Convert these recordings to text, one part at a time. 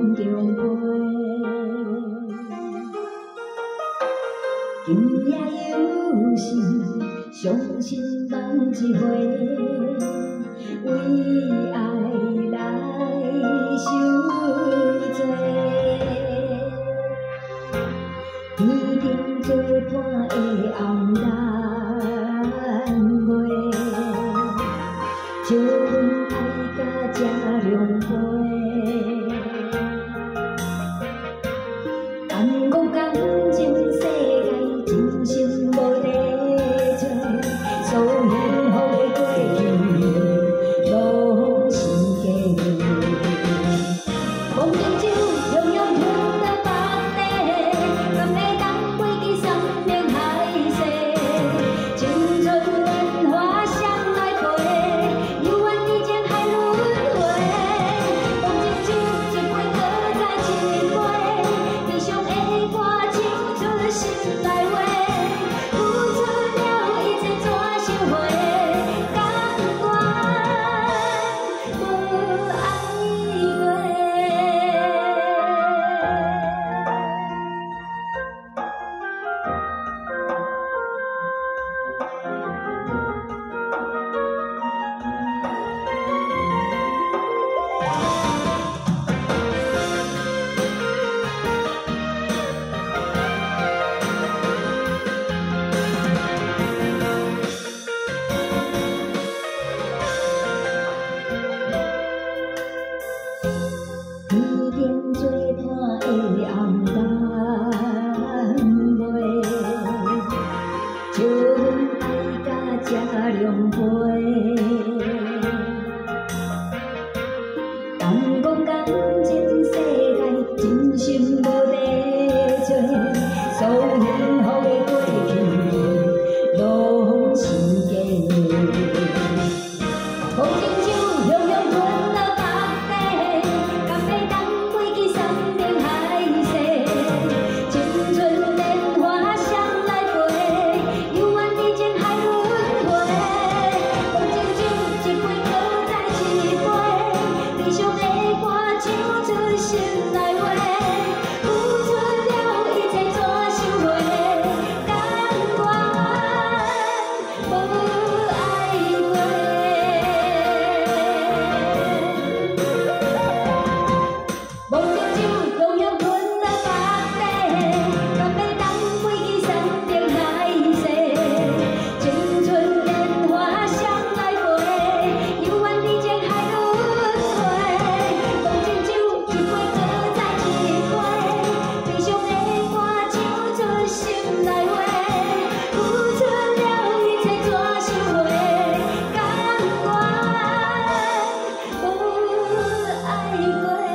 梦中飞。今夜有时，伤心梦一回，为爱来受罪。天顶做伴的红蓝月，招阮爱甲这凉杯。但我感情世界真心无地做，所幸福的过去，拢是假的。梦中酒样样吞到腹底，敢会当过去生命海誓？青春年华谁来陪？犹原已情海轮回。梦中酒一杯搁再一杯，悲伤的歌唱出心内话，付出了一切怎收回？甘愿无爱过。天顶做伴的红蓝月，招阮爱甲这凉杯。但讲感情世界真心无地做，所幸福的过去，拢是假的。梦中酒样样吞到腹底，敢会当过去生命海誓？青春年华谁来陪？犹原已情海轮回。梦中酒一杯搁再一杯，悲伤的歌唱出心内话，付出了一切怎收回？甘愿无爱过。梦中酒样样吞到腹底，敢会当过去生命海誓？青春年华谁来陪？犹原已情海轮回。梦中酒一杯搁再一杯，悲伤的歌唱出心内话，付出了一切怎收回？甘愿无爱过。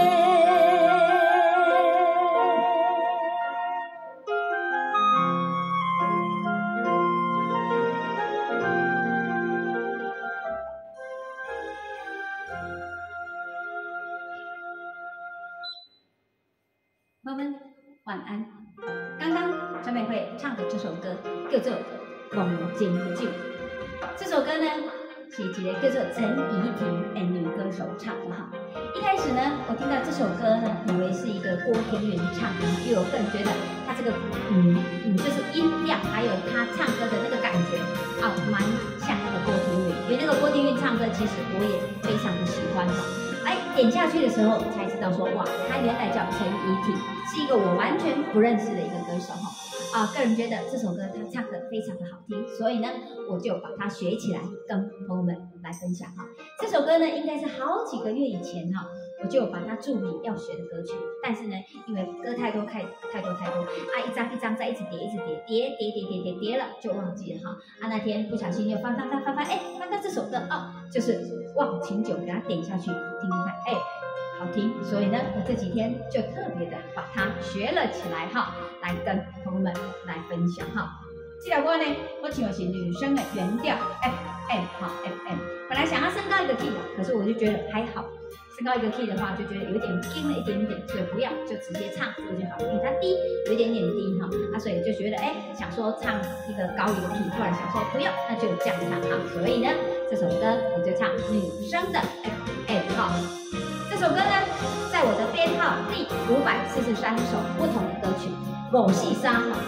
朋友们，晚安。刚刚陈美惠唱的这首歌叫做《梦中酒》，这首歌呢是一个叫做陈怡婷的女歌手唱的哈。一开始呢，我听到这首歌呢，以为是一个郭天云唱的，因为我个人觉得他这个就是音调还有他唱歌的那个感觉啊，蛮像那个郭天云。因为那个郭天云唱歌，其实我也非常的喜欢哈。哎，点下去的时候才知道说，哇，他原来叫陈怡婷，是一个我完全不认识的一个歌手哈。个人觉得这首歌他唱得非常的好听，所以呢，我就把它学起来，跟朋友们来分享哈。这首歌呢，应该是好几个月以前哈，我就把它注明要学的歌曲，但是呢，因为歌太多啊，一张一张再一直叠了，就忘记了哈。那天不小心又翻，哎，翻到这首歌哦，就是《忘情酒》，给它点下去听听看，哎。好听，所以呢，我这几天就特别的把它学了起来哈，来跟朋友们来分享哈。这条歌呢，我唱的是女生的原调 FM 哈 FM， 本来想要升高一个 key 的，可是我就觉得还好，升高一个 key 的话就觉得有点轻了一点点，所以不要就直接唱这个就好，因为它低有一点点低哈，所以就觉得想说唱一个高一个 key， 后来想说不要，那就这样唱哈，所以呢，这首歌我就唱女生的 FM 哈。这首首歌呢，在我的编号第543首不同的歌曲，543哈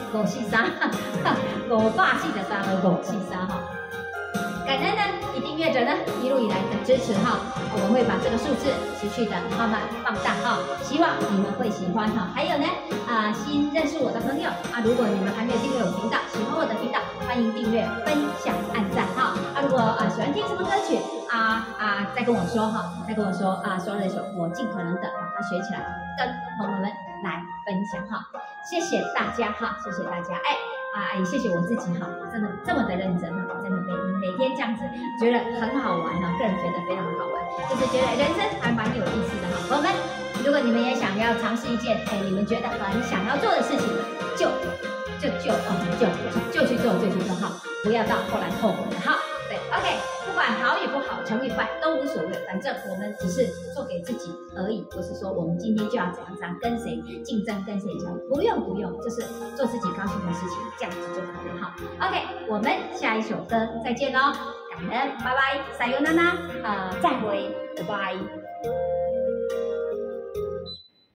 ，543，543的543哈。感恩呢，已订阅者呢一路以来的支持哈，我们会把这个数字持续的慢慢放大哈，希望你们会喜欢哈。还有呢，新认识我的朋友如果你们还没有订阅我频道，喜欢我的频道，欢迎订阅、分享、按赞哈。如果喜欢听什么歌曲再跟我说哈，说了一首，我尽可能的把它学起来，跟朋友们来分享哈。谢谢大家哈，谢谢大家也谢谢我自己哈，真的这么的认真哈，真的每天这样子，觉得很好玩哈，个人觉得非常的好玩，就是觉得人生还蛮有意思的哈。朋友们，如果你们也想要尝试一件你们觉得很想要做的事情，就去做哈，不要到后来后悔了哈。对 ，OK， 不管好与不好，成与败都无所谓，反正我们只是做给自己而已，不是说我们今天就要怎样跟谁竞争，跟谁交流，不用，就是做自己高兴的事情，这样子就可以了哈。OK， 我们下一首歌再见喽，感恩，拜拜，撒由那拉，再会，拜拜。